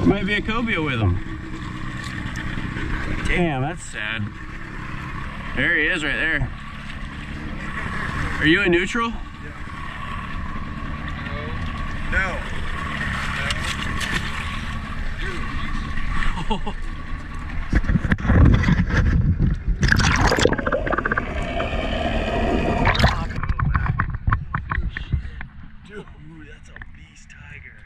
Might be a cobia with him. Damn, that's sad. There he is right there. Are you in neutral? Yeah. No. No. Dude, that's a beast tiger.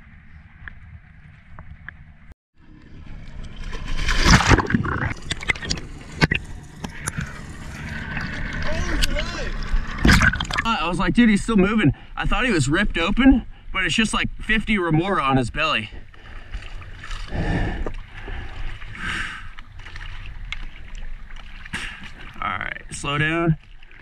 I was like, dude, he's still moving. I thought he was ripped open, but it's just like 50 remora on his belly. All right, slow down.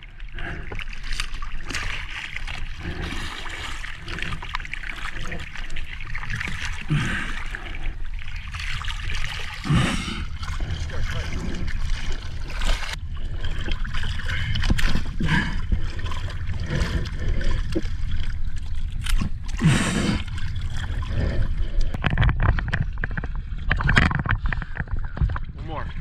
One more.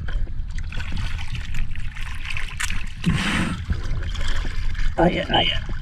Not yet, not yet.